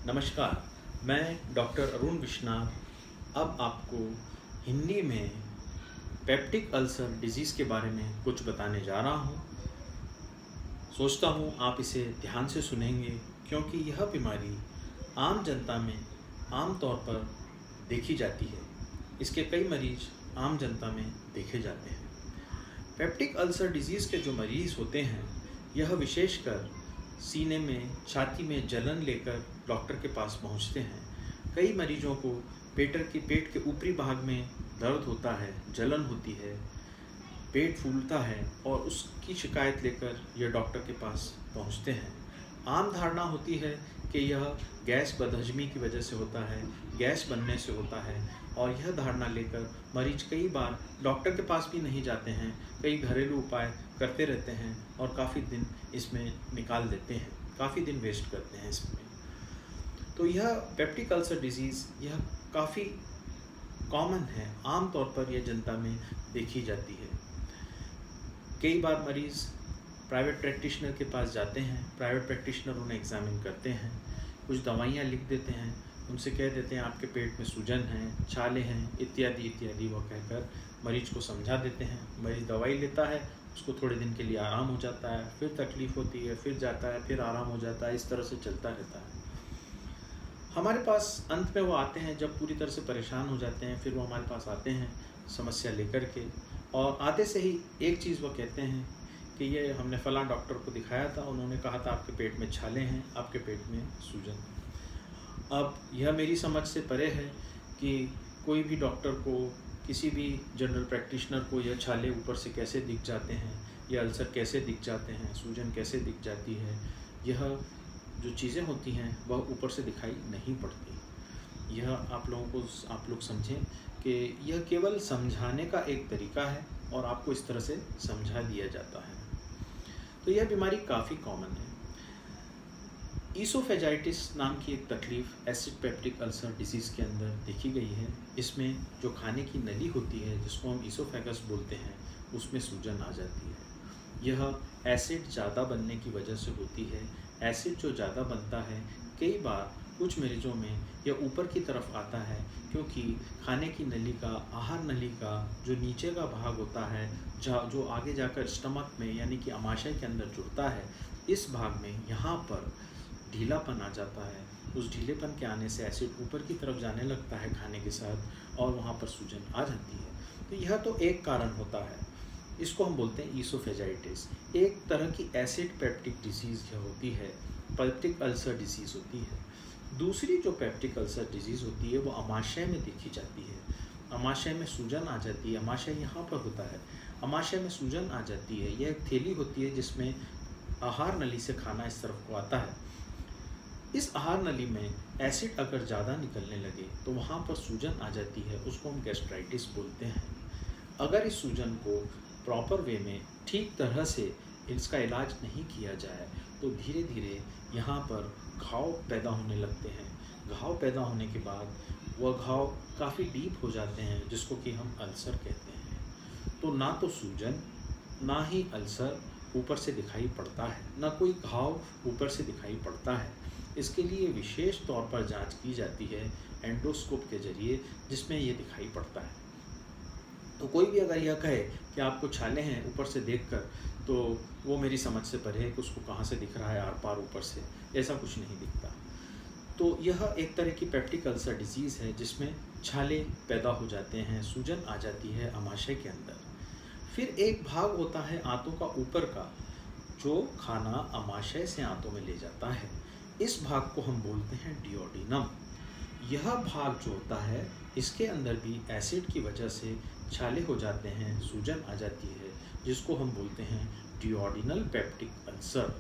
नमस्कार, मैं डॉक्टर अरुण विश्वनाथ अब आपको हिंदी में पेप्टिक अल्सर डिजीज़ के बारे में कुछ बताने जा रहा हूँ। सोचता हूँ आप इसे ध्यान से सुनेंगे क्योंकि यह बीमारी आम जनता में आम तौर पर देखी जाती है। इसके कई मरीज आम जनता में देखे जाते हैं। पेप्टिक अल्सर डिजीज़ के जो मरीज़ होते हैं यह विशेषकर सीने में, छाती में जलन लेकर डॉक्टर के पास पहुंचते हैं। कई मरीजों को पेट के ऊपरी भाग में दर्द होता है, जलन होती है, पेट फूलता है और उसकी शिकायत लेकर यह डॉक्टर के पास पहुंचते हैं। आम धारणा होती है कि यह गैस बदहजमी की वजह से होता है, गैस बनने से होता है और यह धारणा लेकर मरीज कई बार डॉक्टर के पास भी नहीं जाते हैं, कई घरेलू उपाय करते रहते हैं और काफ़ी दिन इसमें निकाल देते हैं, काफ़ी दिन वेस्ट करते हैं इसमें। तो यह पेप्टिक अल्सर डिजीज़ यह काफ़ी कॉमन है, आम तौर पर यह जनता में देखी जाती है। कई बार मरीज़ प्राइवेट प्रैक्टिशनर के पास जाते हैं, प्राइवेट प्रैक्टिशनर उन्हें एग्जामिन करते हैं, कुछ दवाइयाँ लिख देते हैं, उनसे कह देते हैं आपके पेट में सूजन है, छाले हैं, इत्यादि इत्यादि वो कहकर मरीज को समझा देते हैं। मरीज दवाई लेता है, उसको थोड़े दिन के लिए आराम हो जाता है, फिर तकलीफ़ होती है, फिर जाता है, फिर आराम हो जाता है, इस तरह से चलता रहता है। हमारे पास अंत में वो आते हैं जब पूरी तरह से परेशान हो जाते हैं, फिर वो हमारे पास आते हैं समस्या लेकर के और आते से ही एक चीज़ वो कहते हैं कि ये हमने फलां डॉक्टर को दिखाया था, उन्होंने कहा था आपके पेट में छाले हैं, आपके पेट में सूजन है। अब यह मेरी समझ से परे है कि कोई भी डॉक्टर को, किसी भी जनरल प्रैक्टिशनर को यह छाले ऊपर से कैसे दिख जाते हैं, यह अल्सर कैसे दिख जाते हैं, सूजन कैसे दिख जाती है, यह जो चीज़ें होती हैं वह ऊपर से दिखाई नहीं पड़ती। यह आप लोग समझें कि यह केवल समझाने का एक तरीका है और आपको इस तरह से समझा दिया जाता है। तो यह बीमारी काफ़ी कॉमन है। ईसोफेजाइटिस नाम की एक तकलीफ़ एसिड पेप्टिक अल्सर डिजीज़ के अंदर देखी गई है। इसमें जो खाने की नली होती है, जिसको हम ईसोफेगस बोलते हैं, उसमें सूजन आ जाती है। यह एसिड ज़्यादा बनने की वजह से होती है। एसिड जो ज़्यादा बनता है, कई बार कुछ मरीजों में यह ऊपर की तरफ आता है क्योंकि खाने की नली का, आहार नली का जो नीचे का भाग होता है, जो आगे जाकर स्टमक में यानी कि आमाशय के अंदर जुड़ता है, इस भाग में यहाँ पर ढीलापन आ जाता है। उस ढीलेपन के आने से एसिड ऊपर की तरफ जाने लगता है खाने के साथ और वहाँ पर सूजन आ जाती है। तो यह तो एक कारण होता है, इसको हम बोलते हैं ईसोफेजाइटिस। एक तरह की एसिड पेप्टिक डिजीज़ यह होती है, पेप्टिक अल्सर डिजीज़ होती है। दूसरी जो पेप्टिक अल्सर डिजीज़ होती है वो आमाशय में देखी जाती है। आमाशय में सूजन आ जाती है, आमाशय यहाँ पर होता है, आमाशय में सूजन आ जाती है। यह एक थैली होती है जिसमें आहार नली से खाना इस तरफ को आता है। इस आहार नली में एसिड अगर ज़्यादा निकलने लगे तो वहाँ पर सूजन आ जाती है, उसको हम गैस्ट्राइटिस बोलते हैं। अगर इस सूजन को प्रॉपर वे में, ठीक तरह से इसका इलाज नहीं किया जाए तो धीरे धीरे यहाँ पर घाव पैदा होने लगते हैं। घाव पैदा होने के बाद वह घाव काफ़ी डीप हो जाते हैं, जिसको कि हम अल्सर कहते हैं। तो ना तो सूजन, ना ही अल्सर ऊपर से दिखाई पड़ता है, ना कोई घाव ऊपर से दिखाई पड़ता है। इसके लिए विशेष तौर पर जांच की जाती है एंडोस्कोप के जरिए, जिसमें ये दिखाई पड़ता है। तो कोई भी अगर यह कहे कि आपको छाले हैं ऊपर से देखकर, तो वो मेरी समझ से परे है कि उसको कहाँ से दिख रहा है आर पार ऊपर से, ऐसा कुछ नहीं दिखता। तो यह एक तरह की पेप्टिक अल्सर डिजीज़ है जिसमें छाले पैदा हो जाते हैं, सूजन आ जाती है आमाशय के अंदर। फिर एक भाग होता है आंतों का ऊपर का, जो खाना आमाशय से आंतों में ले जाता है। इस भाग को हम बोलते हैं डिओडिनम। यह भाग जो होता है, इसके अंदर भी एसिड की वजह से छाले हो जाते हैं, सूजन आ जाती है, जिसको हम बोलते हैं डिओडिनल पेप्टिक अल्सर,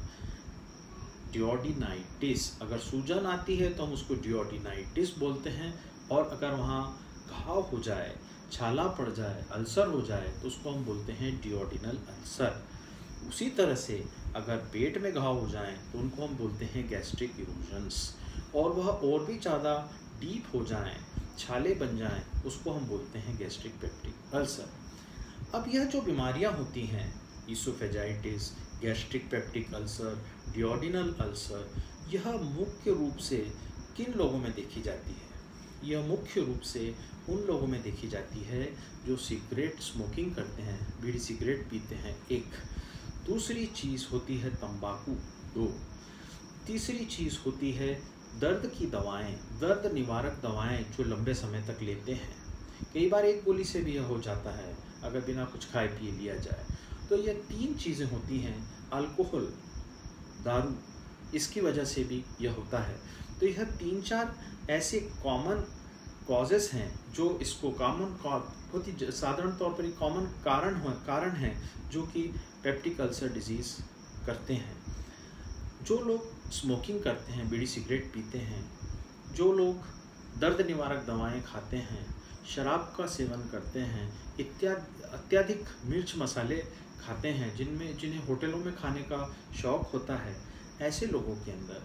डिओडिनाइटिस। अगर सूजन आती है तो हम उसको डिओडिनाइटिस बोलते हैं और अगर वहाँ घाव हो जाए, छाला पड़ जाए, अल्सर हो जाए तो उसको हम बोलते हैं डिओडिनल अल्सर। उसी तरह से अगर पेट में घाव हो जाएं तो उनको हम बोलते हैं गैस्ट्रिक इरोजन्स, और वह और भी ज़्यादा डीप हो जाएं, छाले बन जाएं, उसको हम बोलते हैं गैस्ट्रिक पेप्टिक अल्सर। अब यह जो बीमारियां होती हैं, oesophagitis, gastric peptic ulcer, duodenal ulcer, यह मुख्य रूप से किन लोगों में देखी जाती है? यह मुख्य रूप से उन लोगों में देखी जाती है जो सिगरेट स्मोकिंग करते हैं, बीड़ी सिगरेट पीते हैं। एक दूसरी चीज़ होती है तंबाकू। दो तीसरी चीज़ होती है दर्द की दवाएं, दर्द निवारक दवाएं जो लंबे समय तक लेते हैं। कई बार एक गोली से भी यह हो जाता है अगर बिना कुछ खाए पिए लिया जाए। तो यह 3 चीज़ें होती हैं। अल्कोहल, दारू, इसकी वजह से भी यह होता है। तो यह 3-4 ऐसे कॉमन कॉजेस हैं जो इसको बहुत ही साधारण तौर पर कॉमन कारण हैं जो कि पेप्टिक अल्सर डिजीज़ करते हैं। जो लोग स्मोकिंग करते हैं, बीड़ी सिगरेट पीते हैं, जो लोग दर्द निवारक दवाएं खाते हैं, शराब का सेवन करते हैं, अत्यधिक मिर्च मसाले खाते हैं, जिन्हें होटलों में खाने का शौक़ होता है, ऐसे लोगों के अंदर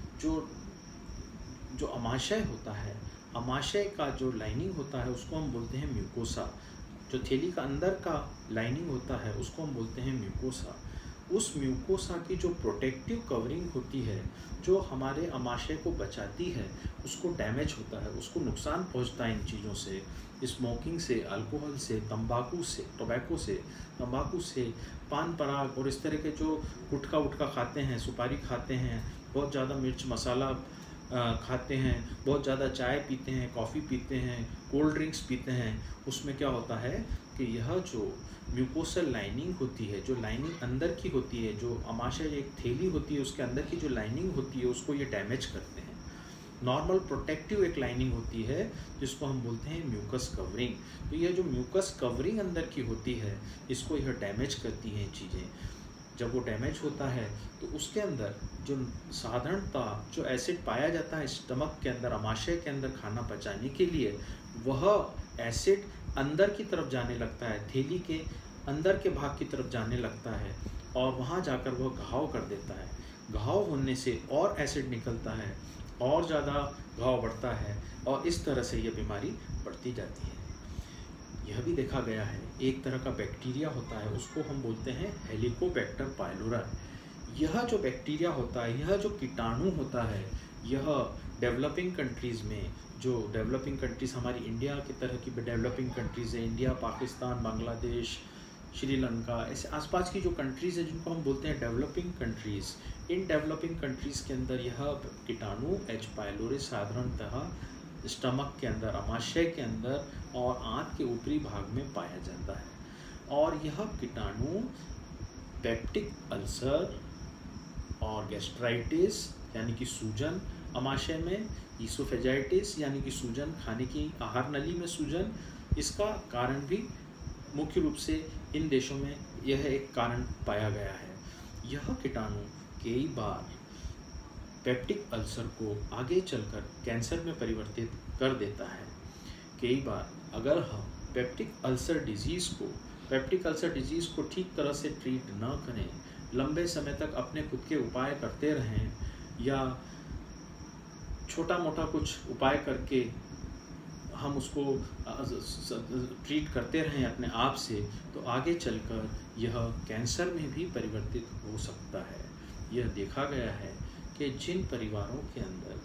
जो अमाशय होता है, अमाशय का जो लाइनिंग होता है उसको हम बोलते हैं म्यूकोसा। जो थैली का अंदर का लाइनिंग होता है उसको हम बोलते हैं म्यूकोसा। उस म्यूकोसा की जो प्रोटेक्टिव कवरिंग होती है, जो हमारे अमाशय को बचाती है, उसको डैमेज होता है, उसको नुकसान पहुंचता है इन चीज़ों से, स्मोकिंग से, अल्कोहल से, तंबाकू से, पान पराग और इस तरह के जो गुटखा खाते हैं, सुपारी खाते हैं, बहुत ज़्यादा मिर्च मसाला खाते हैं, बहुत ज़्यादा चाय पीते हैं, कॉफ़ी पीते हैं, कोल्ड ड्रिंक्स पीते हैं। उसमें क्या होता है कि यह जो म्यूकोसल लाइनिंग होती है, जो लाइनिंग अंदर की होती है, जो अमाशय एक थैली होती है उसके अंदर की जो लाइनिंग होती है उसको ये डैमेज करते हैं। नॉर्मल प्रोटेक्टिव एक लाइनिंग होती है जिसको हम बोलते हैं म्यूकस कवरिंग। तो यह जो म्यूकस कवरिंग अंदर की होती है इसको यह डैमेज करती हैं चीज़ें। जब वो डैमेज होता है तो उसके अंदर जो साधारणतः जो एसिड पाया जाता है स्टमक के अंदर, अमाशय के अंदर खाना पचाने के लिए, वह एसिड अंदर की तरफ जाने लगता है, थैली के अंदर के भाग की तरफ जाने लगता है और वहाँ जाकर वह घाव कर देता है। घाव होने से और एसिड निकलता है, और ज़्यादा घाव बढ़ता है और इस तरह से यह बीमारी बढ़ती जाती है। यह भी देखा गया है, एक तरह का बैक्टीरिया होता है, उसको हम बोलते हैं हेलिकोबैक्टर पाइलोरी। यह जो बैक्टीरिया होता है, यह जो कीटाणु होता है, यह डेवलपिंग कंट्रीज़ में, जो डेवलपिंग कंट्रीज़ हमारी इंडिया की तरह की डेवलपिंग कंट्रीज़ है, इंडिया, पाकिस्तान, बांग्लादेश, श्रीलंका, ऐसे आसपास की जो कंट्रीज़ है जिनको हम बोलते हैं डेवलपिंग कंट्रीज़, इन डेवलपिंग कंट्रीज़ के अंदर यह कीटाणु एच पाइलोरी साधारणतः स्टमक के अंदर, अमाशय के अंदर और आंत के ऊपरी भाग में पाया जाता है। और यह कीटाणु पेप्टिक अल्सर और गैस्ट्राइटिस यानी कि सूजन अमाशय में, ईसोफेजाइटिस यानी कि सूजन, खाने की आहार नली में सूजन, इसका कारण भी मुख्य रूप से इन देशों में यह एक कारण पाया गया है। यह कीटाणु कई बार पेप्टिक अल्सर को आगे चलकर कैंसर में परिवर्तित कर देता है। कई बार अगर हम पेप्टिक अल्सर डिजीज़ को ठीक तरह से ट्रीट न करें, लंबे समय तक अपने खुद के उपाय करते रहें या छोटा मोटा कुछ उपाय करके हम उसको ट्रीट करते रहें अपने आप से, तो आगे चलकर यह कैंसर में भी परिवर्तित हो सकता है। यह देखा गया है कि जिन परिवारों के अंदर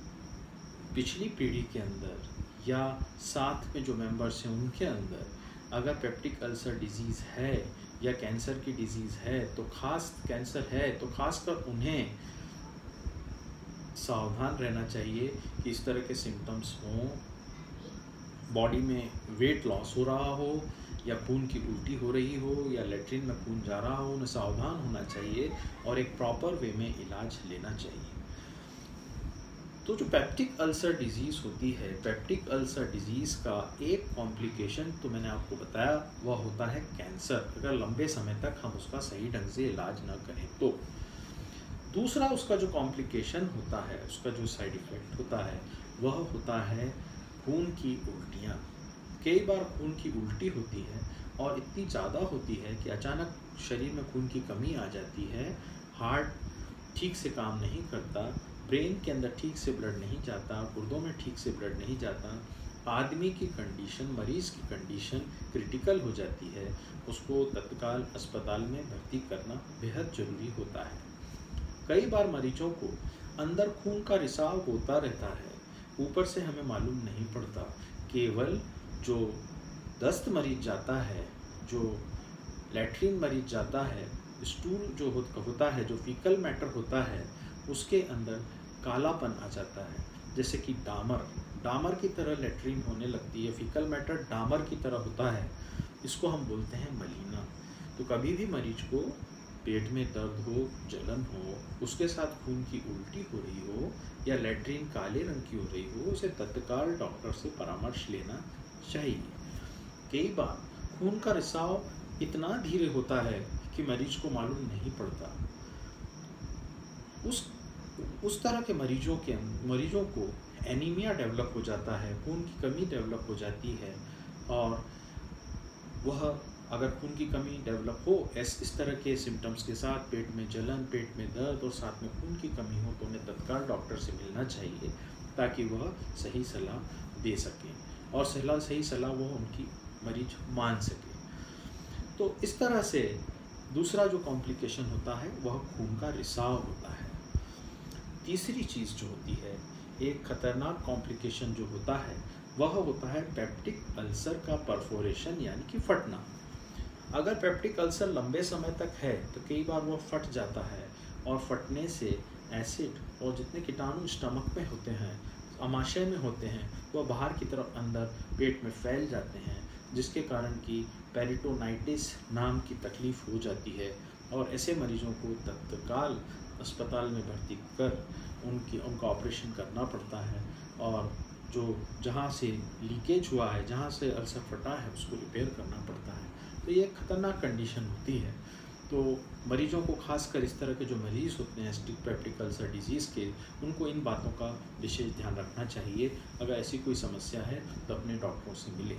पिछली पीढ़ी के अंदर या साथ में जो मेंबर्स हैं उनके अंदर अगर पेप्टिक अल्सर डिजीज़ है या कैंसर की डिजीज़ है, तो खासकर उन्हें सावधान रहना चाहिए कि इस तरह के सिम्टम्स हों, बॉडी में वेट लॉस हो रहा हो या खून की उल्टी हो रही हो या लेट्रिन में खून जा रहा हो, उन्हें सावधान होना चाहिए और एक प्रॉपर वे में इलाज लेना चाहिए। तो जो पेप्टिक अल्सर डिजीज़ होती है, पेप्टिक अल्सर डिजीज़ का एक कॉम्प्लिकेशन तो मैंने आपको बताया, वह होता है कैंसर, अगर लंबे समय तक हम उसका सही ढंग से इलाज न करें तो। दूसरा उसका जो कॉम्प्लिकेशन होता है, उसका जो साइड इफ़ेक्ट होता है, वह होता है खून की उल्टियाँ। कई बार खून की उल्टी होती है और इतनी ज़्यादा होती है कि अचानक शरीर में खून की कमी आ जाती है, हार्ट ठीक से काम नहीं करता, ब्रेन के अंदर ठीक से ब्लड नहीं जाता, गुर्दों में ठीक से ब्लड नहीं जाता, आदमी की कंडीशन, मरीज़ की कंडीशन क्रिटिकल हो जाती है, उसको तत्काल अस्पताल में भर्ती करना बेहद ज़रूरी होता है। कई बार मरीजों को अंदर खून का रिसाव होता रहता है, ऊपर से हमें मालूम नहीं पड़ता। केवल जो दस्त मरीज जाता है, जो लैट्रिन मरीज जाता है, स्टूल जो होता है, जो फीकल मैटर होता है, उसके अंदर कालापन आ जाता है। जैसे कि डामर की तरह लैट्रिन होने लगती है, फीकल मैटर डामर की तरह होता है, इसको हम बोलते हैं मलीना। तो कभी भी मरीज को पेट में दर्द हो, जलन हो, उसके साथ खून की उल्टी हो रही हो या लैट्रिन काले रंग की हो रही हो, उसे तत्काल डॉक्टर से परामर्श लेना चाहिए। कई बार खून का रिसाव इतना धीरे होता है कि मरीज को मालूम नहीं पड़ता। उस तरह के मरीजों को एनीमिया डेवलप हो जाता है, खून की कमी डेवलप हो जाती है। और वह अगर खून की कमी डेवलप हो इस तरह के सिम्टम्स के साथ, पेट में जलन, पेट में दर्द और साथ में खून की कमी हो, तो उन्हें तत्काल डॉक्टर से मिलना चाहिए ताकि वह सही सलाह दे सकें और सही सलाह वह उनकी मरीज मान सके। तो इस तरह से दूसरा जो कॉम्प्लिकेशन होता है वह खून का रिसाव होता है। तीसरी चीज़ जो होती है, एक खतरनाक कॉम्प्लिकेशन जो होता है, वह होता है पेप्टिक अल्सर का परफोरेशन यानी कि फटना। अगर पेप्टिक अल्सर लंबे समय तक है तो कई बार वह फट जाता है और फटने से एसिड और जितने कीटाणु स्टमक में होते हैं, आमाशय में होते हैं, वह बाहर की तरफ अंदर पेट में फैल जाते हैं, जिसके कारण कि पेरिटोनाइटिस नाम की तकलीफ हो जाती है। और ऐसे मरीजों को तत्काल अस्पताल में भर्ती कर उनका ऑपरेशन करना पड़ता है और जो जहाँ से लीकेज हुआ है, जहाँ से अल्सर फटा है, उसको रिपेयर करना पड़ता है। तो ये खतरनाक कंडीशन होती है। तो मरीजों को, खासकर इस तरह के जो मरीज़ होते हैं एसिडिक पेप्टिक अल्सर डिजीज़ के, उनको इन बातों का विशेष ध्यान रखना चाहिए। अगर ऐसी कोई समस्या है तो अपने डॉक्टरों से मिलें।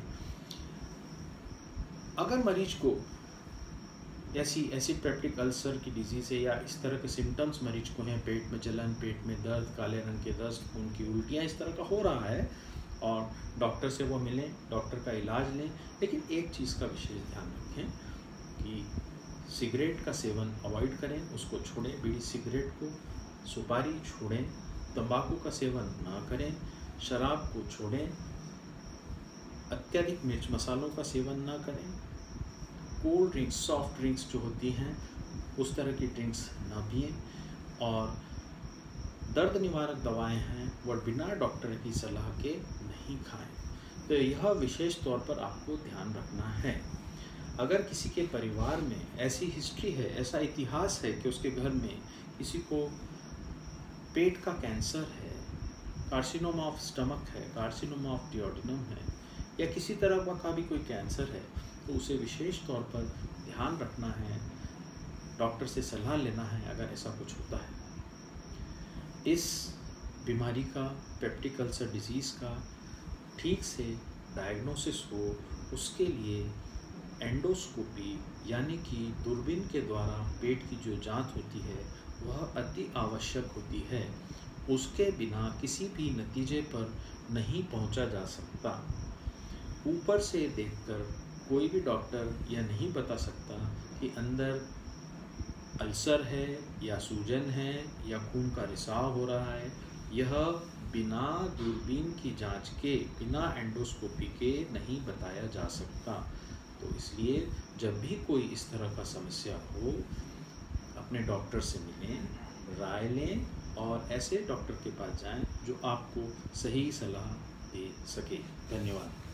अगर मरीज को ऐसी एसिड पेप्टिक अल्सर की डिजीज़ है या इस तरह के सिम्टम्स मरीज को हैं, पेट में जलन, पेट में दर्द, काले रंग के दस्त, खून की उल्टियाँ, इस तरह का हो रहा है और डॉक्टर से वो मिलें, डॉक्टर का इलाज लें। लेकिन एक चीज़ का विशेष ध्यान रखें कि सिगरेट का सेवन अवॉइड करें, उसको छोड़ें, बीड़ी सिगरेट को, सुपारी छोड़ें, तंबाकू का सेवन ना करें, शराब को छोड़ें, अत्यधिक मिर्च मसालों का सेवन ना करें, कोल्ड ड्रिंक्स, सॉफ्ट ड्रिंक्स जो होती हैं उस तरह की ड्रिंक्स ना पिएं और दर्द निवारक दवाएं हैं वह बिना डॉक्टर की सलाह के नहीं खाएं। तो यह विशेष तौर पर आपको ध्यान रखना है। अगर किसी के परिवार में ऐसी हिस्ट्री है, ऐसा इतिहास है कि उसके घर में किसी को पेट का कैंसर है, कार्सिनोमा ऑफ स्टमक है, कार्सिनोमा ऑफ डिओडिनम है या किसी तरह का भी कोई कैंसर है, तो उसे विशेष तौर पर ध्यान रखना है, डॉक्टर से सलाह लेना है अगर ऐसा कुछ होता है। इस बीमारी का, पेप्टिक अल्सर डिजीज़ का ठीक से डायग्नोसिस हो, उसके लिए एंडोस्कोपी यानी कि दूरबीन के द्वारा पेट की जो जांच होती है वह अति आवश्यक होती है। उसके बिना किसी भी नतीजे पर नहीं पहुंचा जा सकता। ऊपर से देखकर कोई भी डॉक्टर यह नहीं बता सकता कि अंदर अल्सर है या सूजन है या खून का रिसाव हो रहा है। यह बिना दूरबीन की जांच के, बिना एंडोस्कोपी के नहीं बताया जा सकता। तो इसलिए जब भी कोई इस तरह का समस्या हो, अपने डॉक्टर से मिलें, राय लें और ऐसे डॉक्टर के पास जाएं जो आपको सही सलाह दे सके। धन्यवाद।